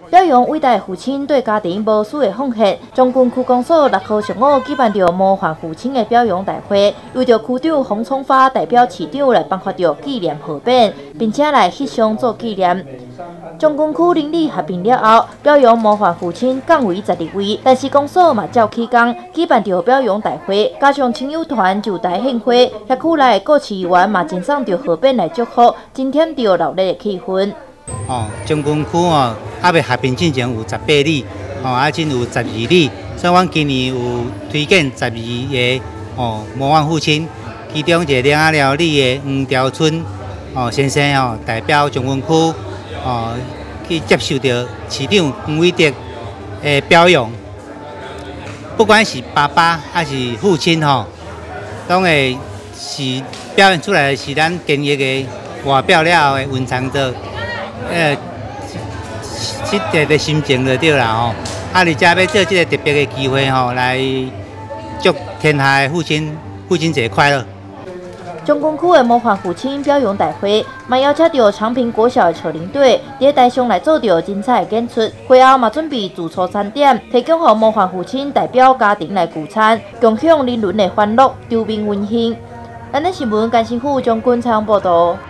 表扬伟大父亲对家庭无私的奉献。将军区公所6号上午举办着模范父亲的表扬大会，由着区长洪聪发代表市长来颁发着纪念贺匾，并且来翕相做纪念。将军区邻里合并了后，表扬模范父亲降为12位，但是公所嘛照起工举办着表扬大会，加上亲友团就台献花，辖区内的各市议员嘛赠送着贺匾来祝福，增添着热烈的气氛。 将军区还未合并进前有18里，真有12里，所以阮今年有推荐12个模范父亲，其中一个领仔寮里的黄朝春先生代表将军区去接受到市长黄伟哲的表扬。不管是爸爸还是父亲拢会是表现出来是咱坚毅的外表了后的蕴藏着实际的心情就对啦而且要做这个特别的机会来祝天下的父亲节快乐。 将军区的模范父亲表扬大会，嘛邀请到长平国小的车领队伫台上来做着精彩的演出。会后嘛准备自助餐点，提供予模范父亲代表家庭来聚餐，共享人伦的欢乐，周边温馨。咱的新闻，甘心府将军采访报道。